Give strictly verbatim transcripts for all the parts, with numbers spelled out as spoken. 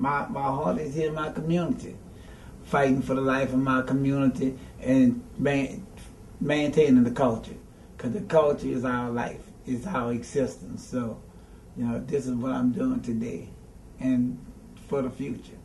my, my heart is here in my community, fighting for the life of my community and man, maintaining the culture. Because the culture is our life, is our existence. So, you know, this is what I'm doing today and for the future.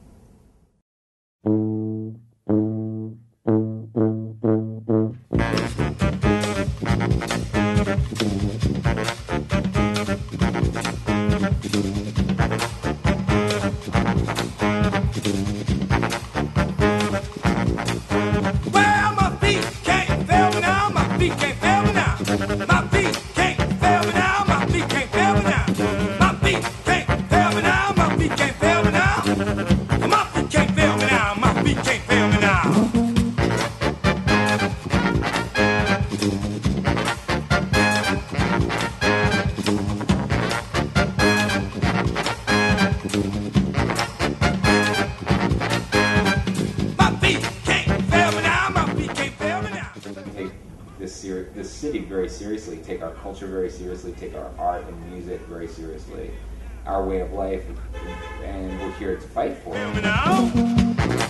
Well, my feet can't fail me now, my feet can't fail me now. My feet can't fail me now, my feet can't fail me now. My feet can't fail me now, my feet can't fail me now. My feet can't fail me now, my feet can't fail me now. This city very seriously, take our culture very seriously, take our art and music very seriously, our way of life, and we're here to fight for it.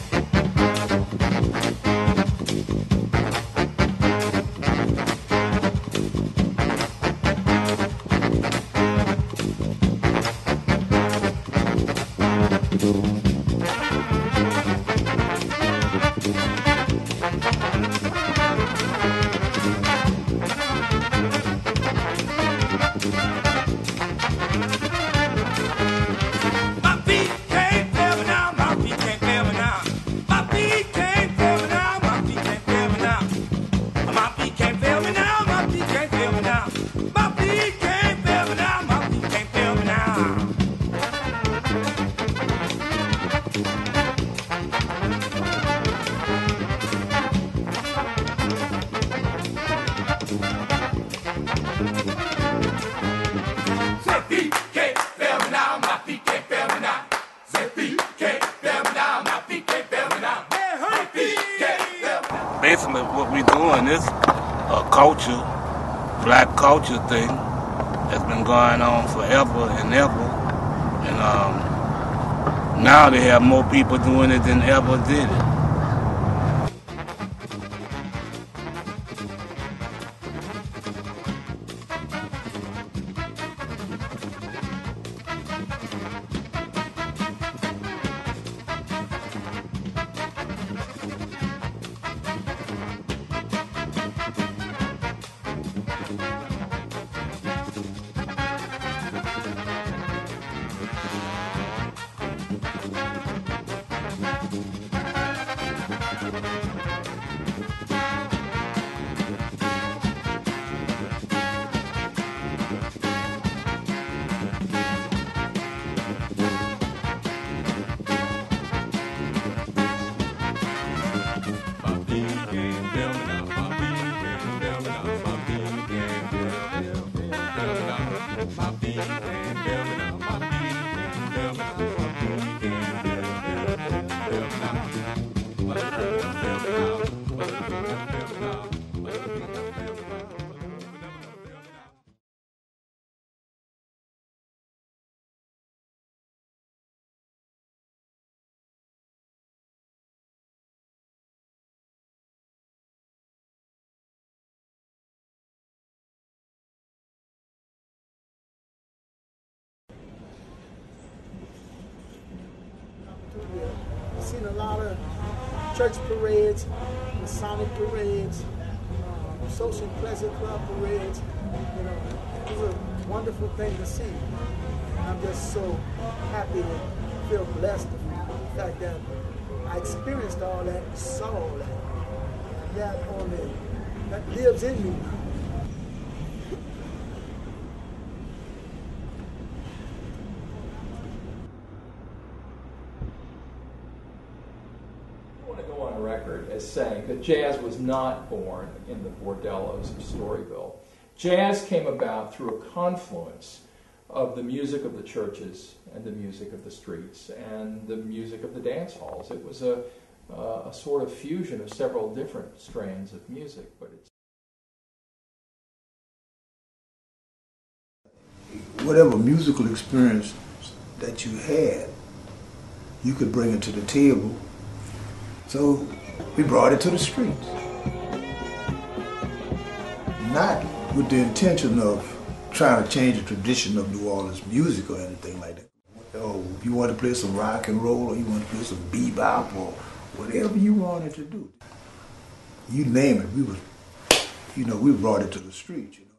Basically, what we're doing is a culture, black culture thing that's been going on forever and ever. And um, now they have more people doing it than ever did it. I've seen a lot of church parades, Masonic parades, uh, social pleasure club parades. You know, it was a wonderful thing to see. And I'm just so happy and feel blessed with the fact that I experienced all that, saw all that, and that only that lives in me now. As saying that jazz was not born in the bordellos of Storyville. Jazz came about through a confluence of the music of the churches and the music of the streets and the music of the dance halls. It was a, uh, a sort of fusion of several different strains of music, but it's whatever musical experience that you had, you could bring it to the table. So we brought it to the streets. Not with the intention of trying to change the tradition of New Orleans music or anything like that. Oh, if you want to play some rock and roll or you want to play some bebop or whatever you wanted to do, you name it, we was, you know, we brought it to the streets, you know.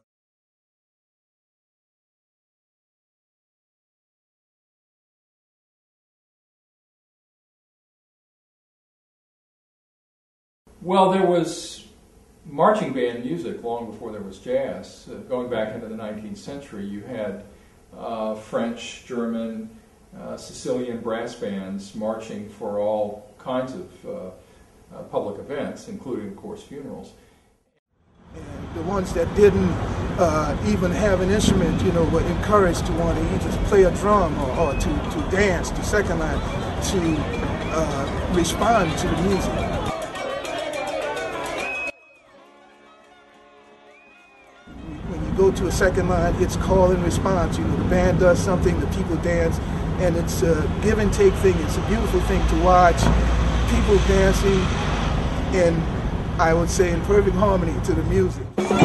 Well, there was marching band music long before there was jazz. Uh, going back into the nineteenth century, you had uh, French, German, uh, Sicilian brass bands marching for all kinds of uh, uh, public events, including, of course, funerals. And the ones that didn't uh, even have an instrument, you know, were encouraged to want to either play a drum or, or to, to dance, to second line, to uh, respond to the music. When you go to a second line, it's call and response. You know, the band does something, the people dance, and it's a give and take thing. It's a beautiful thing to watch people dancing in, I would say, in perfect harmony to the music.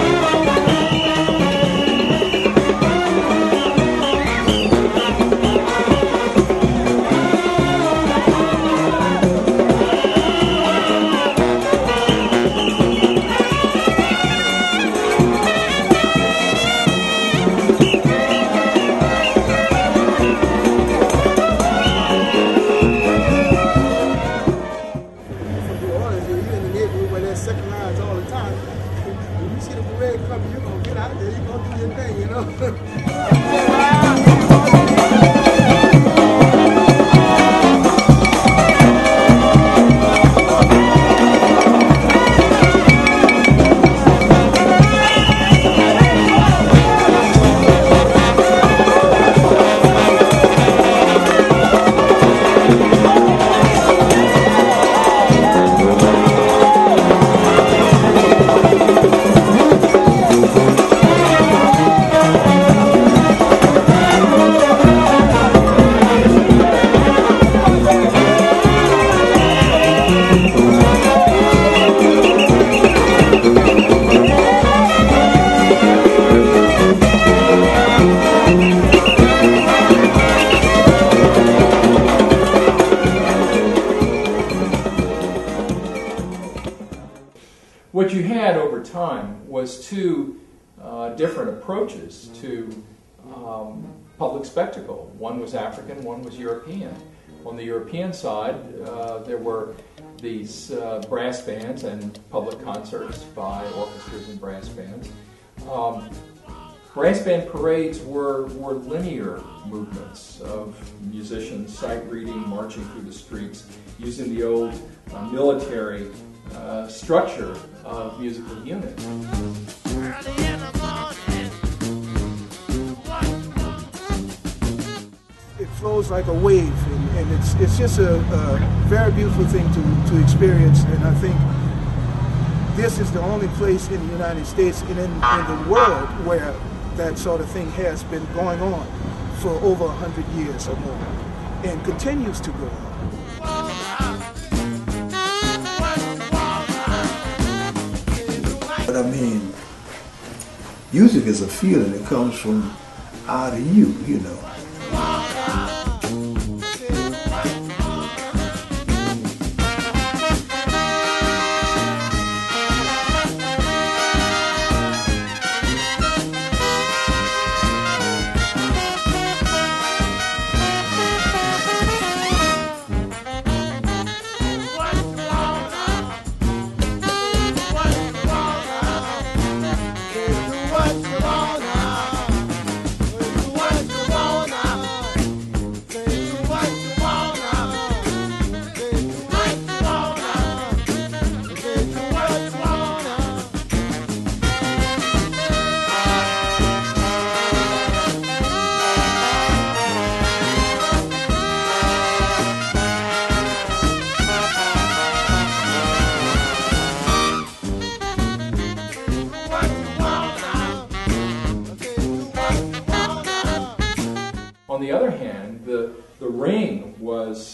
Second lines all the time. When you see the parade coming, you're going to get out there, you're going to do your thing, you know? What you had over time was two uh, different approaches to um, public spectacle. One was African, one was European. On the European side, uh, there were these uh, brass bands and public concerts by orchestras and brass bands. Um, brass band parades were, were linear movements of musicians sight reading, marching through the streets, using the old uh, military uh, structure of musical units. It flows like a wave, and, and it's it's just a, a very beautiful thing to, to experience, and I think this is the only place in the United States and in, in the world where that sort of thing has been going on for over a hundred years or more, and continues to go on. But I mean, music is a feeling that comes from out of you, you know. What you wanna?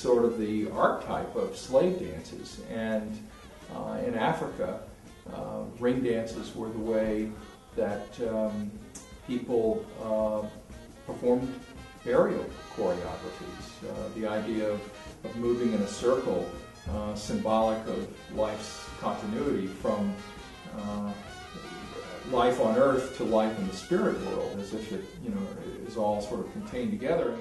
sort of the archetype of slave dances. And uh, in Africa, uh, ring dances were the way that um, people uh, performed burial choreographies. Uh, the idea of, of moving in a circle, uh, symbolic of life's continuity from uh, life on earth to life in the spirit world, as if it, you know, is all sort of contained together.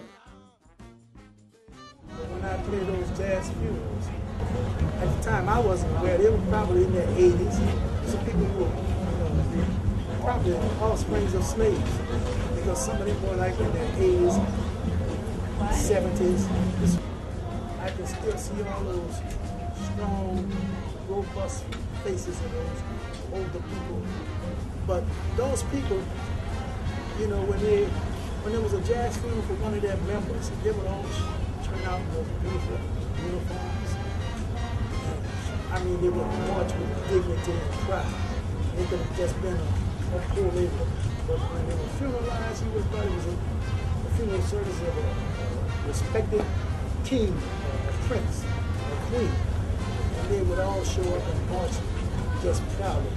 When I played those jazz funerals, at the time I wasn't aware, they were probably in their eighties. Some people who were, you know, probably offsprings of slaves, because some of them were like in their eighties, seventies. I can still see all those strong, robust faces of those older people. But those people, you know, when they when there was a jazz funeral for one of their members, they would all turn out in those beautiful uniforms. And, I mean, they would march with dignity and pride. It could have just been a, a poor labor. But when they were funeralized, you would have thought it was a, a funeral service of a, a respected king, a prince, a queen. And they would all show up and march just proudly.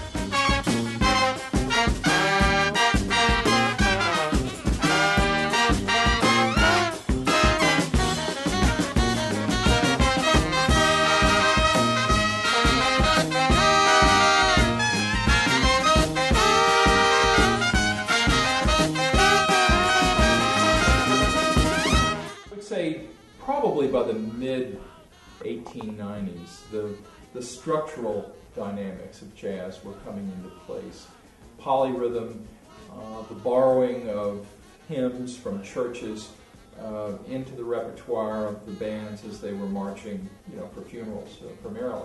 Probably by the mid eighteen nineties, the, the structural dynamics of jazz were coming into place. Polyrhythm, uh, the borrowing of hymns from churches uh, into the repertoire of the bands as they were marching, you know, for funerals uh, primarily.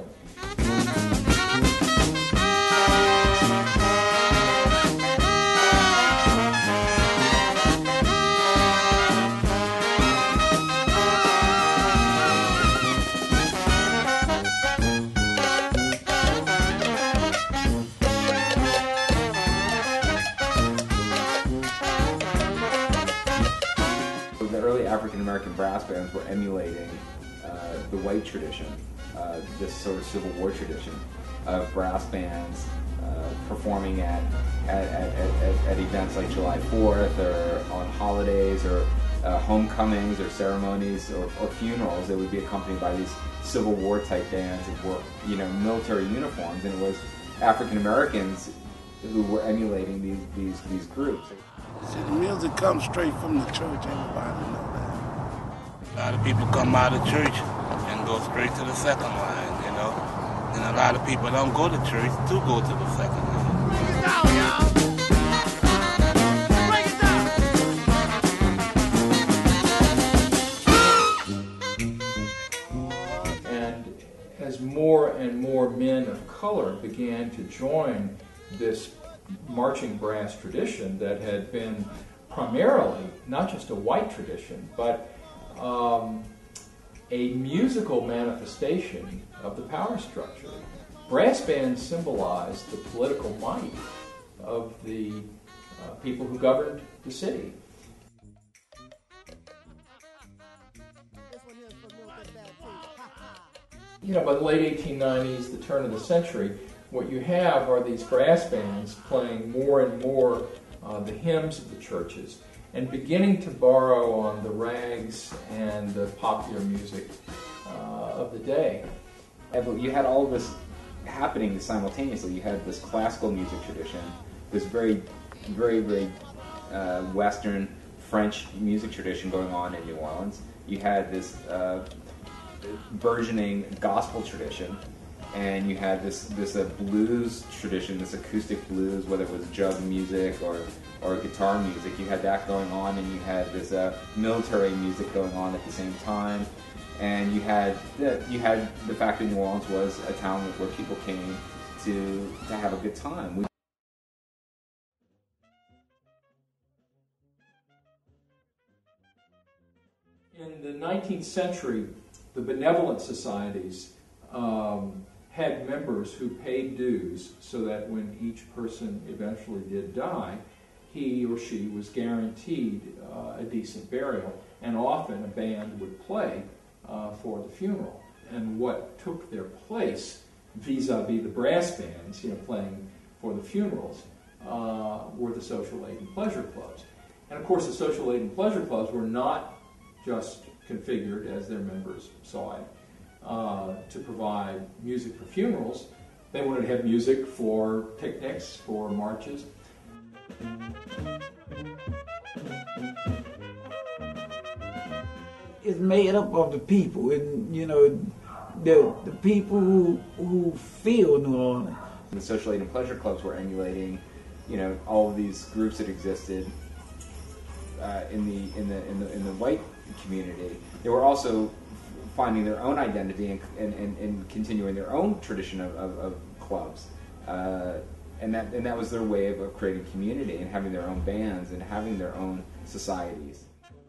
African-American brass bands were emulating uh, the white tradition, uh, this sort of Civil War tradition of brass bands uh, performing at at, at, at at events like July fourth or on holidays or uh, homecomings or ceremonies or, or funerals. They would be accompanied by these Civil War type bands that wore, you know, military uniforms, and it was African-Americans who were emulating these these these groups. See, the music comes straight from the church, everybody know that. A lot of people come out of church and go straight to the second line, you know. And a lot of people don't go to church to go to the second line. Break it down, y'all. Break it down. And as more and more men of color began to join this marching brass tradition that had been primarily not just a white tradition, but um, a musical manifestation of the power structure. Brass bands symbolized the political might of the uh, people who governed the city. You know, by the late eighteen nineties, the turn of the century, what you have are these brass bands playing more and more uh, the hymns of the churches and beginning to borrow on the rags and the popular music uh, of the day. You had all of this happening simultaneously. You had this classical music tradition, this very, very, very uh, Western French music tradition going on in New Orleans. You had this uh, burgeoning gospel tradition, and you had this this uh, blues tradition, this acoustic blues, whether it was jug music or or guitar music. You had that going on, and you had this uh, military music going on at the same time, and you had the, you had the fact that New Orleans was a town where people came to to have a good time. We In the nineteenth century, the benevolent societies um, had members who paid dues so that when each person eventually did die, he or she was guaranteed uh, a decent burial, and often a band would play uh, for the funeral. And what took their place vis-a-vis the brass bands, you know, playing for the funerals, uh, were the social aid and pleasure clubs. And of course, the social aid and pleasure clubs were not just configured, as their members saw it, uh, to provide music for funerals. They wanted to have music for picnics, for marches. It's made up of the people, and you know, the the people who who feel New Orleans. The social aid and pleasure clubs were emulating, you know, all of these groups that existed uh, in the in the in the in the white community. They were also finding their own identity and and, and, and continuing their own tradition of, of, of clubs, uh, and that and that was their way of, of creating community and having their own bands and having their own societies.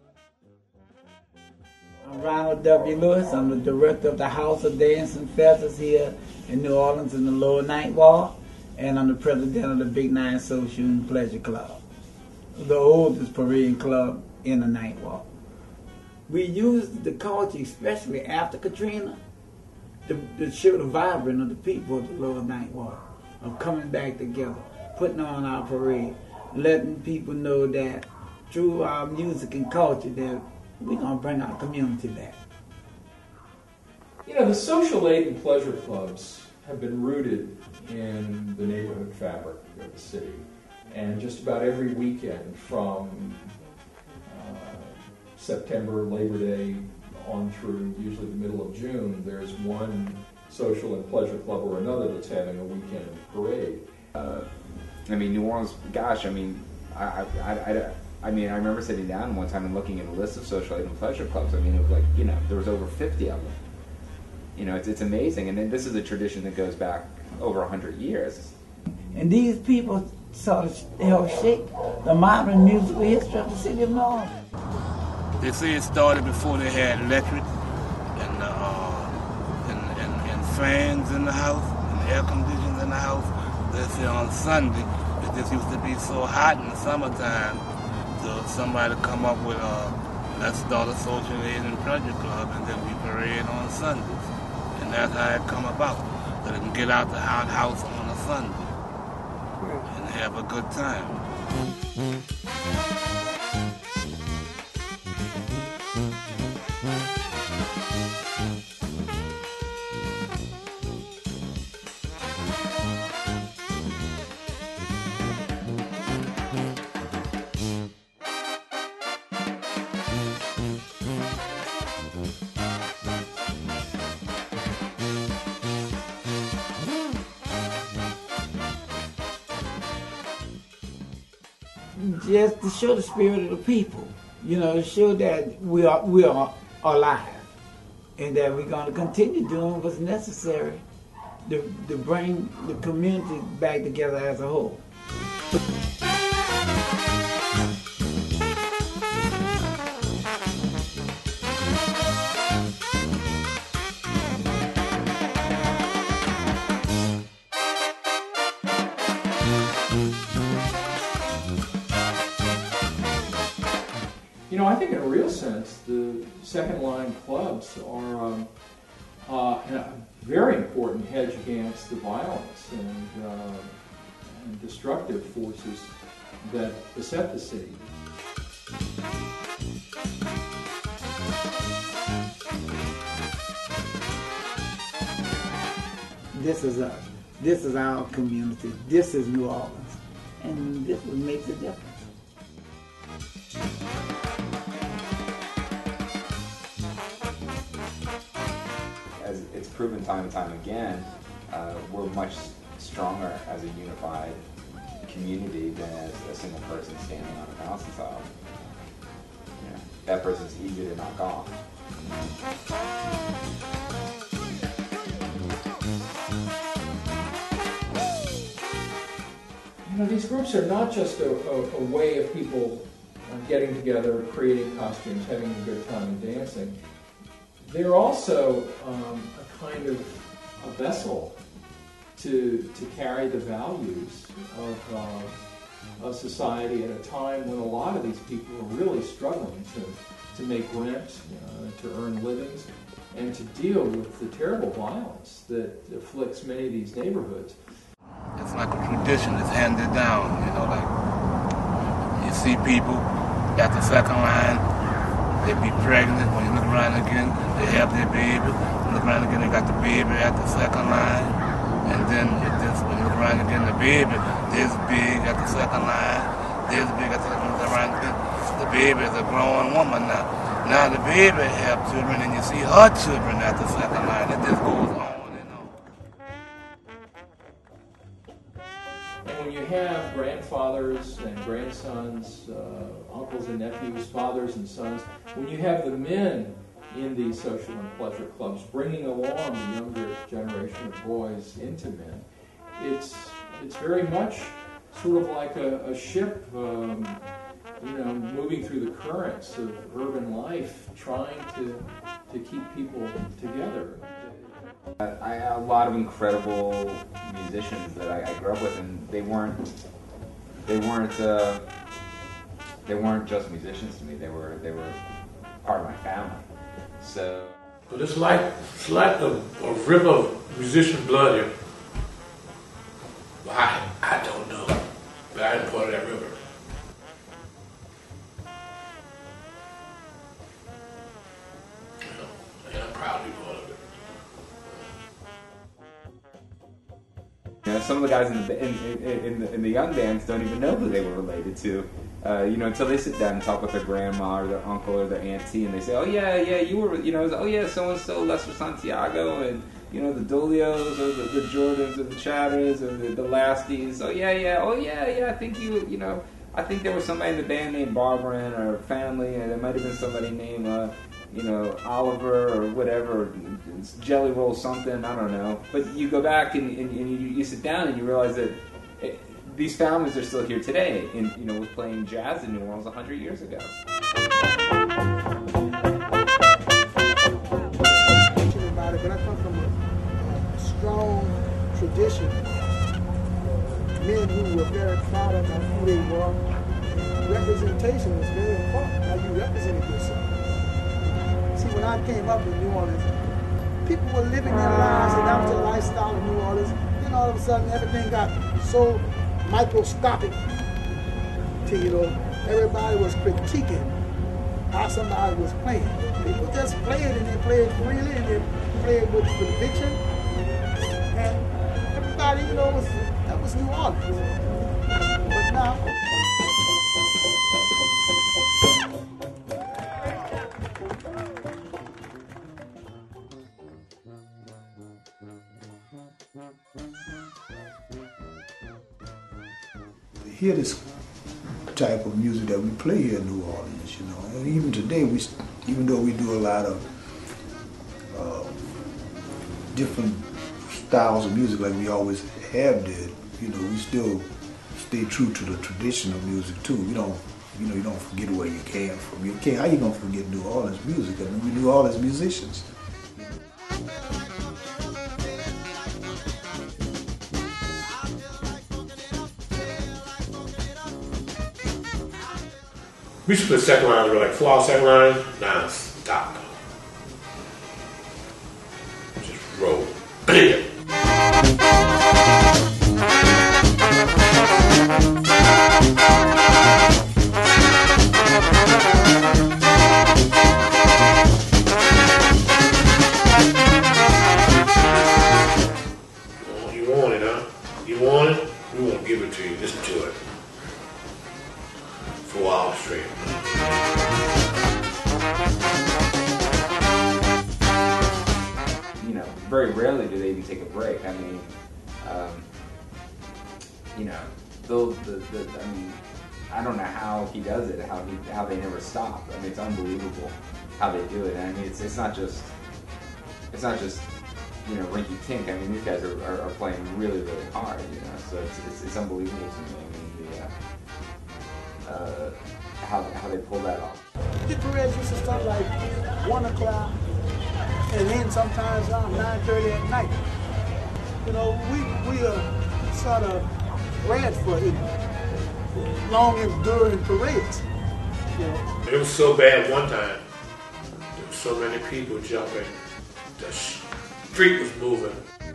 I'm Ronald W. Lewis. I'm the director of the House of Dance and Feathers here in New Orleans in the Lower Ninth Ward, and I'm the president of the Big Nine Social and Pleasure Club, the oldest parade club in the Ninth Ward. We used the culture, especially after Katrina, to, to show the vibrance of the people of the Lower Ninth Ward, of coming back together, putting on our parade, letting people know that through our music and culture that we're going to bring our community back. You know, the social aid and pleasure clubs have been rooted in the neighborhood fabric of the city. And just about every weekend from uh, September, Labor Day, on through usually the middle of June, there's one social and pleasure club or another that's having a weekend parade. Uh, I mean, New Orleans, gosh, I mean, I, I, I, I I mean, I remember sitting down one time and looking at a list of social aid and pleasure clubs. I mean, it was like, you know, there was over fifty of them. You know, it's, it's amazing. And then this is a tradition that goes back over one hundred years. And these people sort of helped shape the modern musical history of the city of New Orleans. They say it started before they had electric and, uh, and, and, and fans in the house and air conditioners in the house. They say on Sunday, it just used to be so hot in the summertime. So somebody come up with, uh, let's start a social aid and pleasure club, and then we parade on Sundays. And that's how it come about. So they can get out the outhouse on a Sunday and have a good time. Just to show the spirit of the people, you know, to show that we are we are alive, and that we're going to continue doing what's necessary to, to bring the community back together as a whole. You know, I think in a real sense, the second line clubs are um, uh, a very important hedge against the violence and, uh, and destructive forces that beset the city. This is us. This is our community. This is New Orleans. And this what makes a difference. As it's proven time and time again, uh, we're much stronger as a unified community than as a single person standing on a mountainside. You know, that person's easy to knock off. You know, these groups are not just a, a, a way of people getting together, creating costumes, having a good time and dancing. They're also um, a kind of a vessel to, to carry the values of, uh, of society at a time when a lot of these people are really struggling to, to make rent, uh, to earn livings, and to deal with the terrible violence that afflicts many of these neighborhoods. It's like a tradition that's handed down, you know, like you see people at the second line, they be pregnant. When you look around again, they have their baby. You look around again, they got the baby at the second line. And then it just, when you look around again, the baby this big at the second line, this big at the second line. The baby is a grown woman now. Now the baby have children, and you see her children at the second line. It just goes on and on. And when you have grandfathers and grandsons, uh, uncles and nephews, fathers and sons, when you have the men in these social and pleasure clubs bringing along the younger generation of boys into men, it's it's very much sort of like a, a ship, um, you know, moving through the currents of urban life, trying to to keep people together. I have a lot of incredible musicians that I, I grew up with, and they weren't they weren't uh, they weren't just musicians to me. They were they were part of my family. So, but it's like it's like a, a river of musician blood here. Why? I don't know, but I am part of that river. And I'm proud to be part of it. You know, some of the guys in the, in, in, in, the, in the young bands don't even know who they were related to, uh, you know, until they sit down and talk with their grandma or their uncle or their auntie, and they say, oh yeah, yeah, you were, you know, oh yeah, so-and-so, Lester Santiago, and, you know, the Dulios or the, the Jordans or the Chatters or the, the Lasties, oh yeah, yeah, oh yeah, yeah, I think you, you know, I think there was somebody in the band named Barbara or family, and there might have been somebody named, uh, you know, Oliver or whatever, it's Jelly Roll something, I don't know. But you go back and, and, and you, you sit down and you realize that it, these families are still here today, and, you know, was playing jazz in New Orleans a hundred years ago. About it, but I come from a, a strong tradition. Men who were very proud of who they were. Representation was very important. How you represented yourself. See, when I came up in New Orleans, people were living their lives, and that was the lifestyle of New Orleans. Then all of a sudden, everything got so microscopic. To, you know, everybody was critiquing how somebody was playing. People just played, and they played freely, and they played with conviction. And everybody, you know, was that was New Orleans. But now. Hear this type of music that we play here in New Orleans, you know, and even today, we, even though we do a lot of uh, different styles of music like we always have did, you know, we still stay true to the tradition of music too. We don't, you know, you don't forget where you came from. You can't, how you gonna forget New Orleans music? I mean, we New Orleans musicians. We used to put second lines, we were like four second line, non-stop. Just roll. Bam! Oh, you want it, huh? You want it? We won't give it to you. Listen to it. Four hours straight. You know, very rarely do they even take a break. I mean, um, you know, those, the, the, I mean, I don't know how he does it, how he, how they never stop. I mean, it's unbelievable how they do it. And I mean, it's, it's not just, it's not just, you know, rinky tink. I mean, these guys are, are, are playing really, really hard. You know, so it's, it's, it's unbelievable to me. I mean, the. Uh, Uh, how, how they pull that off. The parades used to start like one o'clock and then sometimes around nine thirty at night. You know, we we are sort of bred for it, long enduring parades. You know. It was so bad one time. There were so many people jumping the street was moving.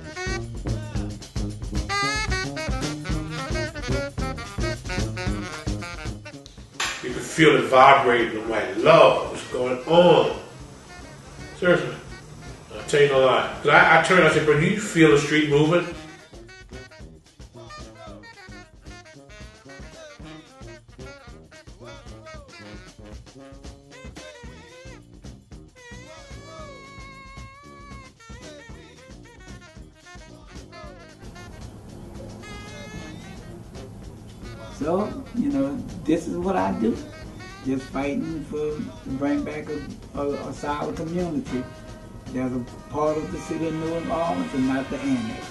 You could feel it vibrating. I'm like, Lord, what's going on? Seriously. I'll tell you no lie. Because I, I turned and I said, bro, do you feel the street moving? So, you know, this is what I do. Just fighting for to bring back a, a, a solid community that's a part of the city of New Orleans and not the annex.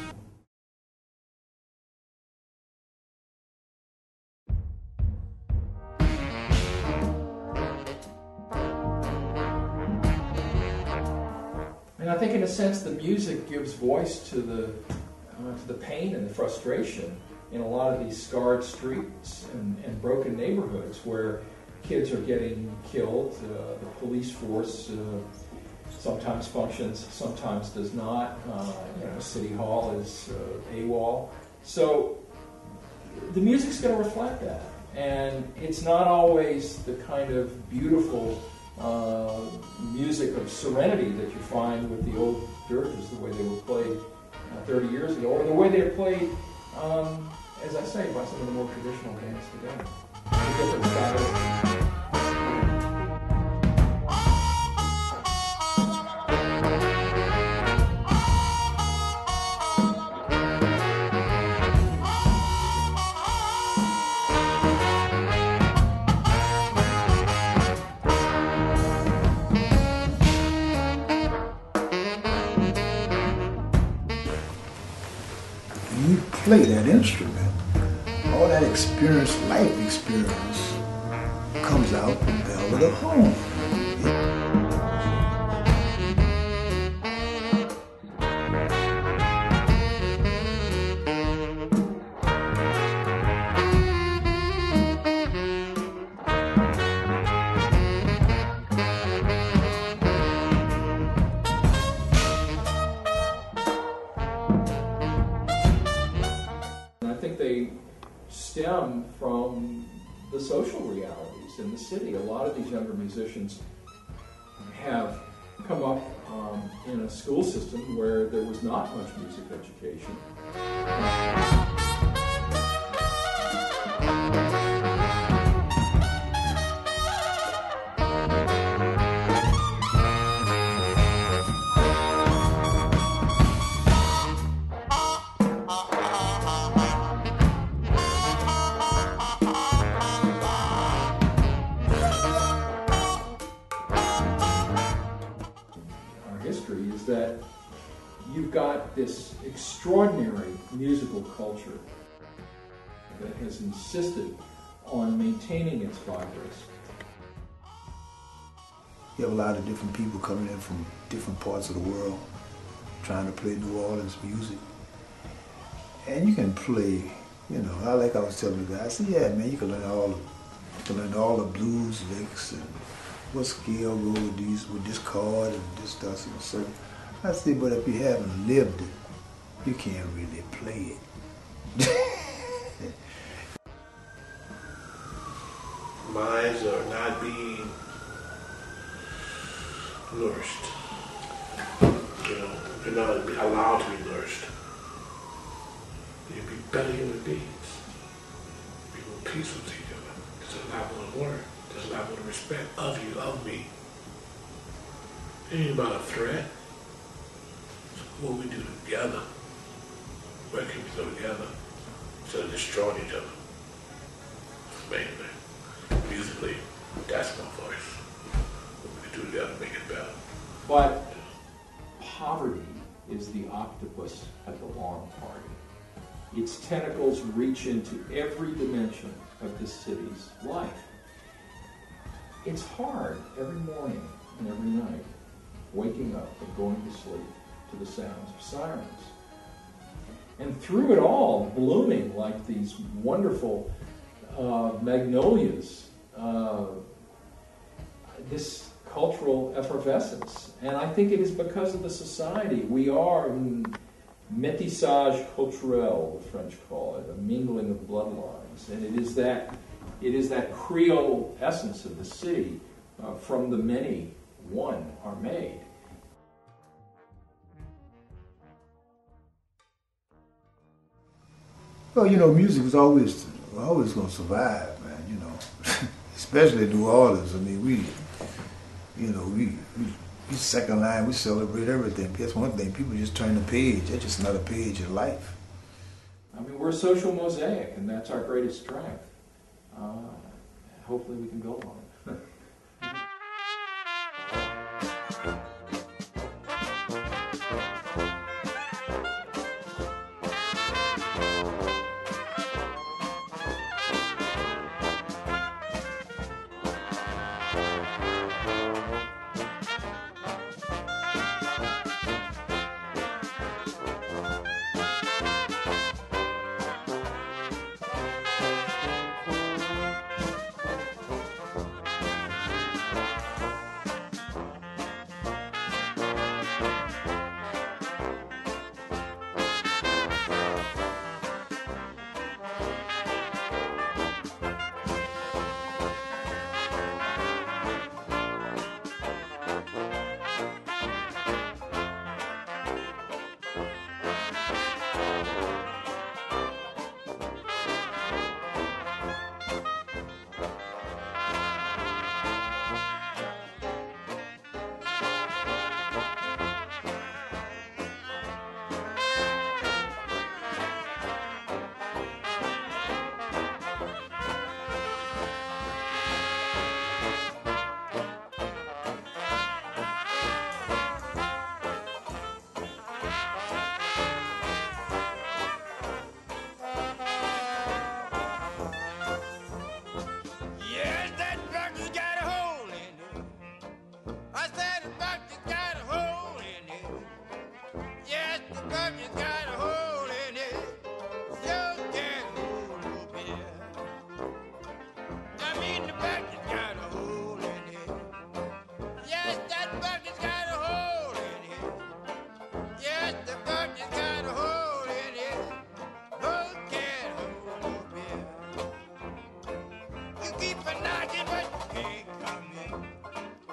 And I think in a sense the music gives voice to the, uh, to the pain and the frustration in a lot of these scarred streets and, and broken neighborhoods where kids are getting killed. Uh, the police force uh, sometimes functions, sometimes does not. Uh, you know, City Hall is uh, AWOL. So the music's going to reflect that. And it's not always the kind of beautiful uh, music of serenity that you find with the old dirges, the way they were played uh, thirty years ago, or the way they're played, um, as I say, by some of the more traditional bands today. It's a different style. You play that instrument, all that experience, life experience, comes out the velvet of home. I think they stem from the social realities in the city. A lot of these younger musicians have come up um, in a school system where there was not much music education. History is that you've got this extraordinary musical culture that has insisted on maintaining its vibrancy. You have a lot of different people coming in from different parts of the world trying to play New Orleans music. And you can play, you know, I like I was telling the guy, I said, yeah, man, you can learn all the, you can learn all the blues licks and what scale go with these, with this chord and this stuff. And so I said, but if you haven't lived it, you can't really play it. Minds are not being nourished. You know, you're not allowed to be nourished. You'd be better human beings. Be more peaceful to each other. There's a lot more work. There's a lot more respect of you, of me. It ain't about a threat. It's what we do together. Where can we go together instead of destroying each other? Mainly, musically, that's my voice. What we can do together to make it better. But poverty is the octopus at the lawn party. Its tentacles reach into every dimension of this city's life. It's hard every morning and every night, waking up and going to sleep to the sounds of sirens. And through it all, blooming like these wonderful uh, magnolias, uh, this cultural effervescence. And I think it is because of the society. We are un métissage culturel, the French call it, a mingling of bloodlines. And it is that, it is that Creole essence of the city, uh, from the many, one are made. Well, you know, music is always always going to survive, man, you know. Especially New Orleans. I mean, we, you know, we, we, we second line, we celebrate everything. That's one thing. People just turn the page. That's just another page of life. I mean, we're a social mosaic, and that's our greatest strength. Uh, hopefully we can build on it.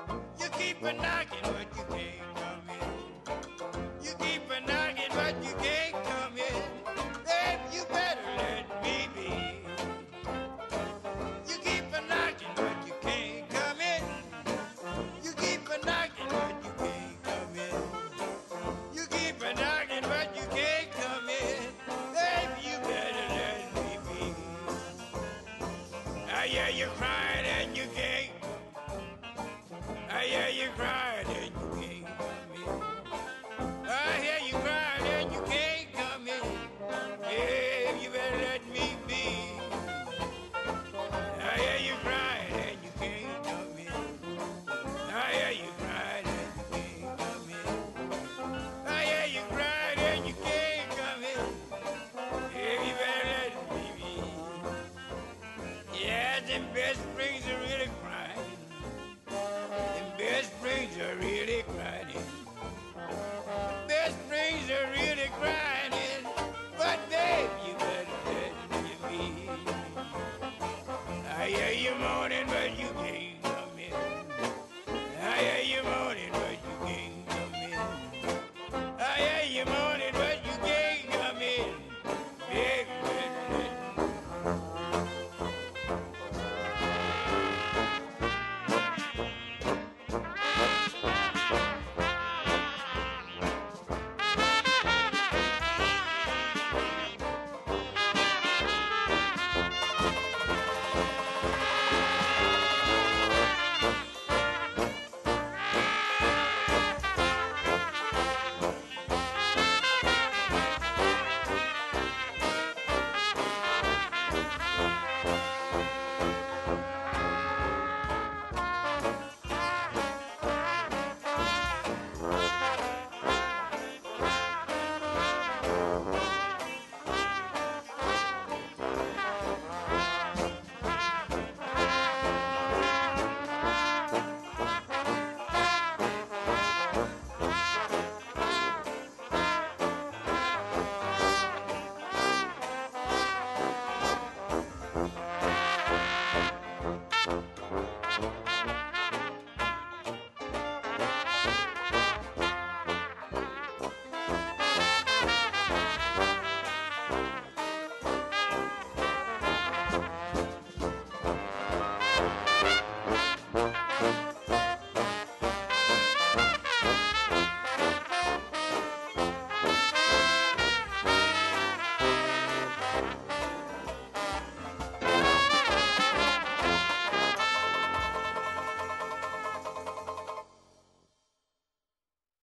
Keep a knocking, but you can't come in. You keep a knocking, but you can't.